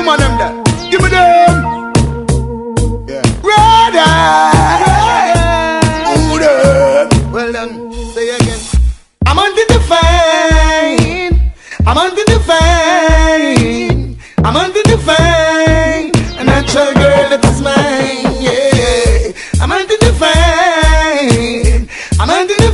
woman them there. Give me them. Yeah. Brother. Well done. Say again. I'm under the fine. I'm under the fine. I'm under the fine. A natural girl that is mine. Yeah. I'm under the fine. I'm under the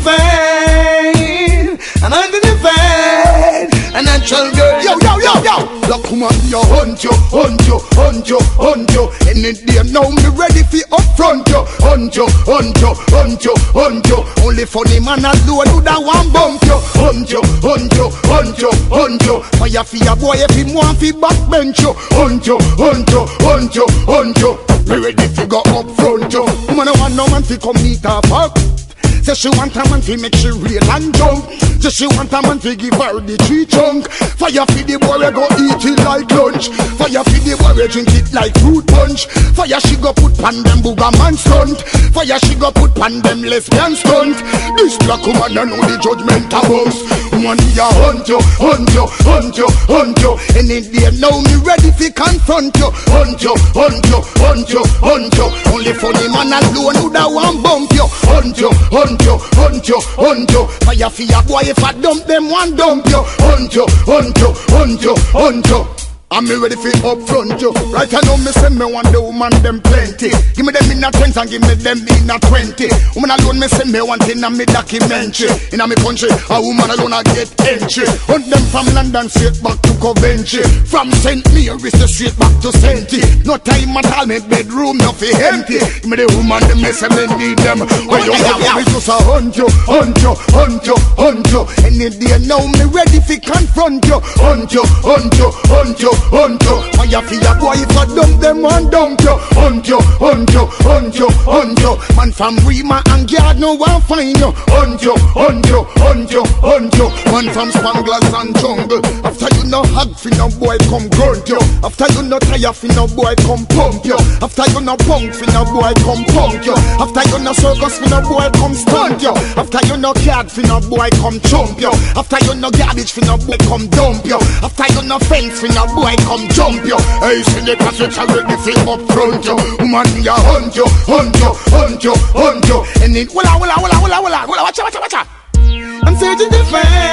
fine. I'm under the fine. A natural girl. Yo, yo, yo, yo. Look, woman, you hunt you, hunt you, hunt you, hunt you. Any day now, me ready for upfront you. Hunt you, hunt you, hunt you, hunt you. Only funny man alone do that one bump you. Hunt you, hunt you, hunt you, hunt you. Fire for your boy if him want fi backbench you. Hunt you, hunt you, hunt you, hunt you. Me ready fi go upfront you. Woman, I want no man fi come meet her fuck. Say she want a man fi make she real and jump. Say she want a man fi give her the tree chunk. Fire fi the boy we go eat it like lunch. Fire fi the boy we drink it like fruit punch. Fire she go put pan them booger man stunt. Fire she go put pan them lesbian stunt. This black woman I know the judgment of us. Woman me a hunt you, hunt you, hunt you, hunt you. Any day now me ready fi confront you. Hunt you, hunt you, hunt you, hunt you. Only funny man alone who that one bump you. Hunt you, hunt you, hunt you, hunt you. Fire for your boy if I dump them one dump you. Hunt you, hunt you, hunt you, hunt you. I'm ready for upfront you. Right I know me say me want the woman them plenty. Give me them in a 10 and give me them in a 20. Woman alone me say me want in a me documentary. In a me country a woman alone a get entry. Hunt them from London straight back to Coventry. From St. Mary's to straight back to Senti. No time at all me bedroom no fi empty. Give me the woman them me say me need them. When you have me just a hunt you, hunt you, hunt you, hunt you. Any day now me ready fi confront you. Hunt you, hunt you, hunt you, hunt you. Fire for your boy if I dump them one dump you. Hunt you, hunt you, hunt you, hunt you. Man from Rima and Yard no one find you. Hunt you, hunt you, hunt you, hunt you. Man from Spanglers and Jungle. After you no hug fi no boy come grunt you. After you no tire fi no boy come pump you. After you no punk fi no boy come punk you. After you no circus fi no boy come stunt you. After you no card fi no boy come chump you. After you no garbage fi no boy come dump you. After you no fence fi no boy come jump you. Hey, see the passage already fi up front you. Woman me a hunt you, hunt you, hunt you, hunt you. And it walla walla walla walla walla walla. Watcha watcha watcha. I'm searching to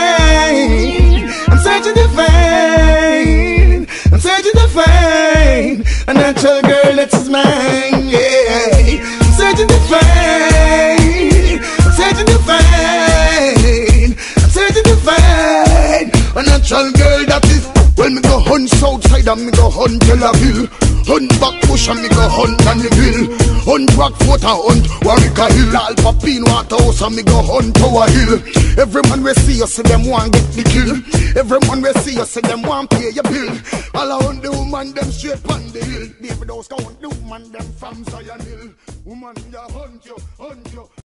find. I'm searching to find. I'm searching to find a natural girl that is mine. Yeah. I'm searching to find. I'm searching to find. I'm searching to find a natural girl that is. Well, me go hunt Southside and me go hunt Delaville. Hunt Backbush and me go hunt Dannyville. Hunt Rockfort and hunt Warwick Hill. All Papine Waterhouse and me go hunt Tower Hill. Every man we see you say them want get the kill. Every man we see you say them want pay your bill. All I hunt the woman them straight on the hill. David House go hunt the woman them from Zion Hill. Woman ya hunt you, hunt you.